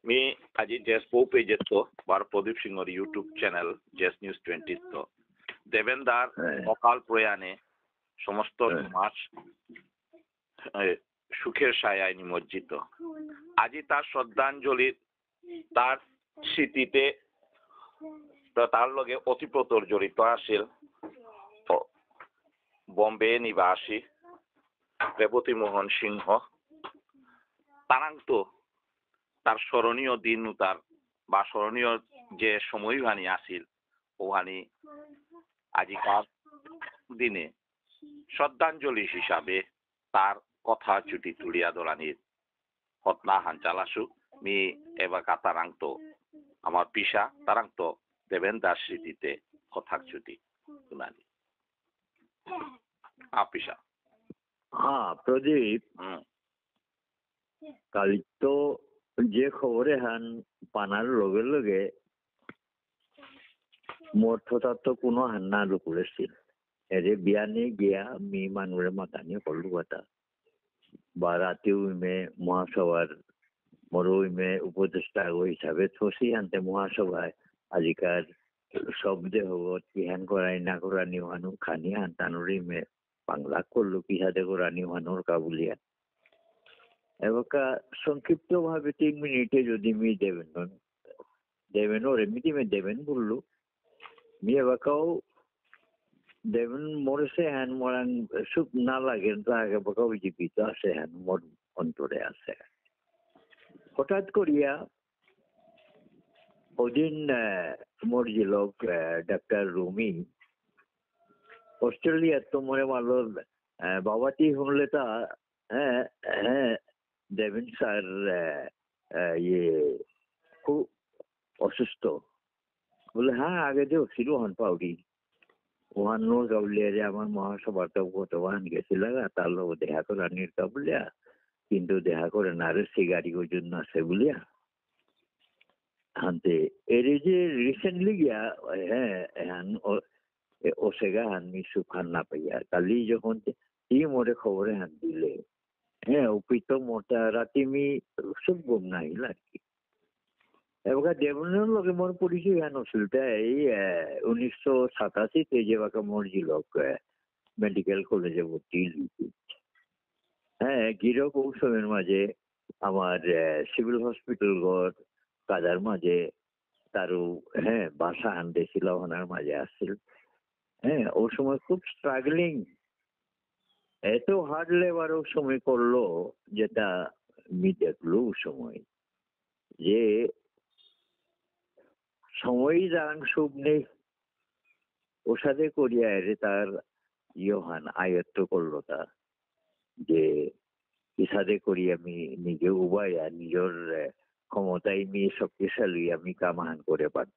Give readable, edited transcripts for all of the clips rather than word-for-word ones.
मी আজি জেছ পৌ পেজেত তো বার প্রদীপ সিংহর ইউটিউব চ্যানেল জেছ নিউজ 20 তো দেবেন্দার অকাল প্রয়াণে সমস্ত সমাজ সুখের ছায়ায় নিমজ্জিত। আজি তার শ্রদ্ধাঞ্জলি তার স্মৃতিতে তার লগে অতিপ্রতর জড়িত আছিল বম্বে নিবাসী রেবতী মোহন সিংহ। তারাংতো তার স্মরণীয় দিন তার বা স্মরণীয় যে সময়হানি আছিল ওহানি আজিকার দিনে শ্রদ্ধাঞ্জলি হিসাবে তার কথা চুটি তুলিয়া দোলানির হতনা হান চালাসু মি এবাকা তারাংতো আমার পিসা তারাংতো দেবেন্দার স্মৃতিতে কথা চুটি তুলানি পিসা। হ্যাঁ প্রদীপ, কালি তো যে খবরে হান পানার লগে লগে মোর তো কোনো হান্না লুকুরেছিল এরে বিয়ানে গিয়া মি মানুষের মাতানি করলু কথা বা রাতেও ইমে মহাসভার মরো ইমে উপদেষ্টা হিসাবে থসি আনতে মহাসভায় আজিকার শব্দে হবত কি হ্যান করাই না করা নিহানু খানি হান্তানুর ইমে বাংলা করলো কি হাতে করা নিহানুর কাবুলিয়া এবাকা সংক্ষিপ্ত ভাবে 3 মিনিটে যদি মি দেবেন ওর এমনিতে মে দেবেন বললো মি এবাকাও দেবেন মরেছে হ্যান মরান সুখ না লাগে আগে বাকাও জীবিত আছে হ্যান মোর অন্তরে আছে। হঠাৎ করিয়া ওদিন মোর যে লোক ডাক্তার রুমি অস্ট্রেলিয়া তো মনে মারল বাবাটি শুনলে তা হ্যাঁ হ্যাঁ দেবেন স্যার ইয়ে খুব অসুস্থ বলে হ্যাঁ আগে যে ছিল হন পাউডি ওহান নোর গাবলিয়া যে আমার মহাসভার কত ওহান গেছিল তার লোক দেখা করে আনির গাবলিয়া কিন্তু দেখা করে না রে সিগারি জন্য আছে বলিয়া হানতে এর যে রিসেন্টলি গিয়া হ্যাঁ হান ও সেগা হান মি সুখান না পাইয়া কালি যখন মোরে খবরে হান দিলে হ্যাঁ উপিত মোটা রাতে মি সব গুম না হিল আর কি। এবার দেবনের লোকে মোর পরিচয় হেন ছিল এই 1987 যে বাকা মোর যে লোক মেডিকেল কলেজে ভর্তি হ্যাঁ গিরক ঔষধের মাঝে আমার সিভিল হসপিটাল ঘর কাজার মাঝে তারও হ্যাঁ বাসা আনতেছিল ওনার মাঝে আসছিল। হ্যাঁ ও সময় খুব স্ট্রাগলিং এত হার্ড লেবার ও সময় করলো যেটা আমি দেখলো সময় যে সময়ই দাঁড়ান শুভ নেই ওর সাথে করিয়া এরে তার ইহান আয়ত্ত করলো তা যে ইসাদে করি আমি নিজে উভয় আর নিজের ক্ষমতায় নিয়ে শক্তিশালী আমি কামাহান করে পারত।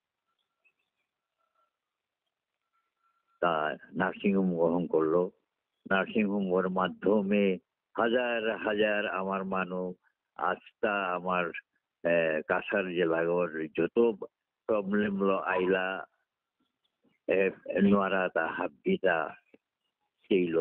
তা নার্সিংহোম গ্রহণ করলো। নার্সিংহোম ওর মাধ্যমে হাজার হাজার আমার মানুষ আস্থা আমার কাছার জেলাগর যত প্রবলেম লো আইলা নোয়ারাতা হাবিতা ছিল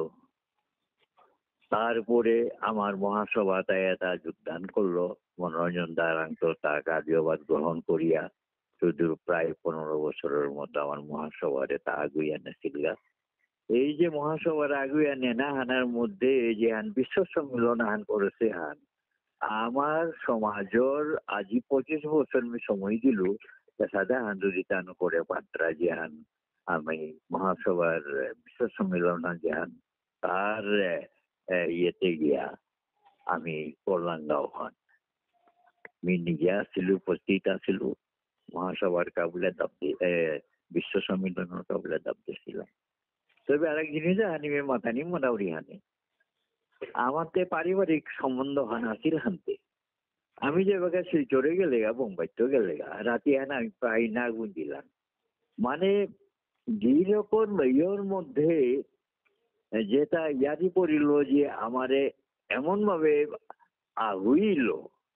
তারপরে আমার মহাসভা তাই এটা যোগদান করলো মনোরঞ্জন দারান্ত তা কার্যবাদ গ্রহণ করিয়া সুদূর প্রায় 15 বছরের মতো আমার মহাসভারে তা আগুইয়া নেছিল। এই যে মহাসভার আগুইয়া নেনা হানার মধ্যে এই যে হান বিশ্ব সম্মেলন হান করেছে হান আমার সমাজের আজি 25 বছর সময় দিল সাদা আন্দোলিত করে পাত্রা যে হান আমি মহাসভার বিশ্ব সম্মেলন যে হান তার ইয়েতে গিয়া আমি কল্যাণগাঁও হন আমি নিজে আসছিল উপস্থিত আসছিল মহাসভার কাবুলে দাবি বিশ্ব সম্মেলনের কাবুলে দাবি ছিলাম। তবে আরেক জিনিস হানি মাথানি মোটামুটি হানি আমার তো পারিবারিক সম্বন্ধ হান আসিল হানতে আমি যে বাগা শিলচরে গেলে গা বোম্বাইতে গেলে গা রাতে হান আমি প্রায় না গুন দিলাম মানে যেরকম ইয়ের মধ্যে যেটা ইয়াদি পড়িল যে আমারে এমন ভাবে আগুইল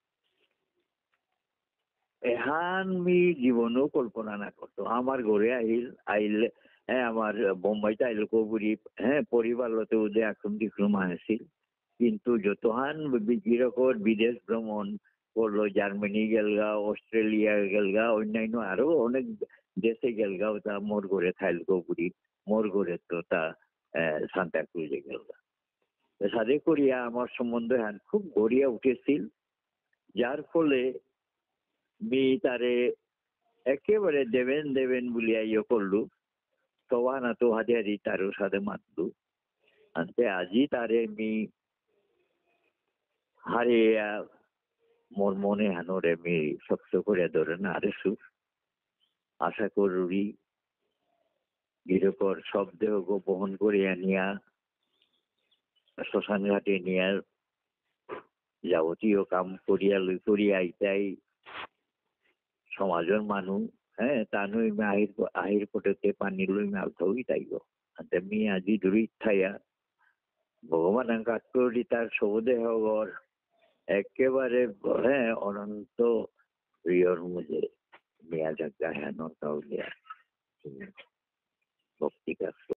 এহান মি জীবনও কল্পনা না করতো। আমার ঘরে আইলে হ্যাঁ আমার বোম্বাইতে আইল কবুরি হ্যাঁ পরিবার লতে ওদের এখন দিক্রম আসিল কিন্তু যতহান যেরকম বিদেশ ভ্রমণ করলো, জার্মানি গেলগা, অস্ট্রেলিয়া গেলগা, অন্যান্য আরো অনেক দেশে গেলগা, তা মোর ঘরে থাইলগপুরি, মোর ঘরে তো তা সান্তা ক্রুজে গেলগা। সাদে করিয়া আমার সম্বন্ধে হ্যান খুব গড়িয়া উঠেছিল, যার ফলে মি তারে একেবারে দেবেন দেবেন বলিয়া ইয়ে করলু, তওয়ানা তো হাজারি তারও সাথে মাতলু। আনতে আজি তারে মি হারিয়া মোর মনে হানোরে মি শক্ত করে ধরে না আরেসু আশা করি গিরকর সব দেহ বহন করিয়া নিয়া শ্মশান ঘাটে নিয়া যাবতীয় কাম করিয়া লই করিয়া আইতাই সমাজের মানুষ, হ্যাঁ তানুই আহির পটেতে পানি লই মালথাই তাইব। আমি আজি দূরি থাইয়া ভগবান কাকরি তার সবদেহ একেবারে হ্যাঁ অনন্ত প্রিয়র মধ্যে মেয়া জায়গা হেন তাহলে ভক্তি কাজ